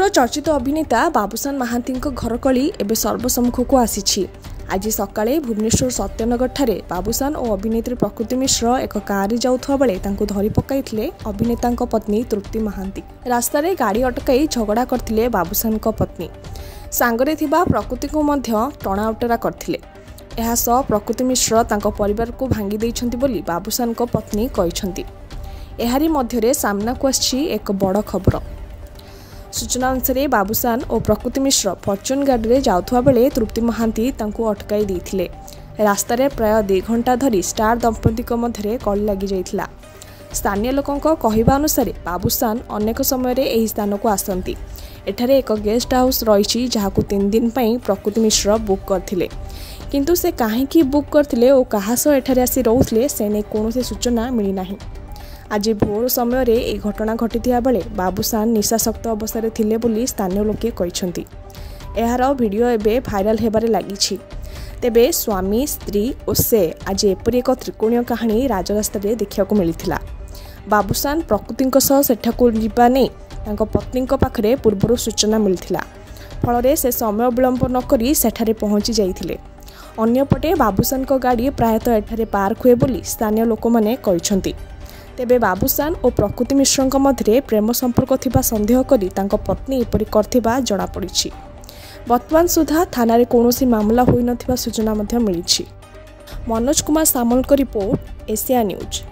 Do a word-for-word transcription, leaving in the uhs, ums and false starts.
भुवनेश्वर चर्चित अभिनेता बाबूशान महांती घरकली एवं सर्वसम्मुख को आसी। आज सकाळे भुवनेश्वर सत्यनगर ठारे बाबूशान और अभिनेत्री प्रकृति मिश्र एक कार जाउथवा बेले तांको धरि पकाइथिले अभिनेता पत्नी तृप्ति महांती। रास्तार गाड़ी अटकाई झगड़ा करथिले बाबूशान पत्नी सांगरे थिबा प्रकृति को मध्य टणाउटरा करथिले। एहा सह प्रकृति मिश्र तांको परिवार को भांगी दैछंती बोली बाबूशान पत्नी कहिछंती। एहारी मध्यरे सामना को आछि एक बड़ खबर। सूचना अनुसार बाबूशान और प्रकृति मिश्र फॉर्च्यून गाड़ी जाउथवा बेले तृप्ति महांती तांको अटकाई देथिले। रास्तार प्राय दु घंटा धरी स्टार दंपति मध्य कली लगी जाइथिला। स्थानीय लोकों कहवा अनुसार बाबूशान अनेक समय एही स्थान को आसती। एठारे एक गेस्ट हाउस रही जहां तीन दिन पई प्रकृति मिश्र बुक करथिले, किंतु से काहेकि बुक करथिले और कहा सह एठारे आसी रहउथिले से नै कोनोसी सूचना मिली नाही। आज भोर समय ए घटना घटी बेले बाबूशान निशाशक्त अवस्था थिले बोली स्थानीय लोके कहिसंती। एहार वीडियो एबे भाइराल हेबारे लागिछि। तेबे स्वामी स्त्री और से आज एपरि एक त्रिकोणीय कहानी राजरास्ता रे देखिବାକୁ मिलिथिला। बाबूशान प्रकृति सेठाकू जिबा नै तांको पत्नी पाखरे पूर्व सूचना मिलिथिला। फल से समय विलंब नकरी सेठारे पहुंची जाइथिले। अन्यपटे बाबूशान गाड़ी प्रायतः एठारे पार्क हुए बोली स्थानीय लोक माने कहिसंती। तेबे बाबूशान और प्रकृति मिश्र मध्य प्रेम संपर्क थिबा संदेह करी तांको पत्नी एपरि करथिबा जणा पड़िछि। वर्तमान सुधा थाना रे कोनोसी मामला होई नथिबा सूचना मध्य मिलिछि। मनोज कुमार सामल को रिपोर्ट, एशिया न्यूज।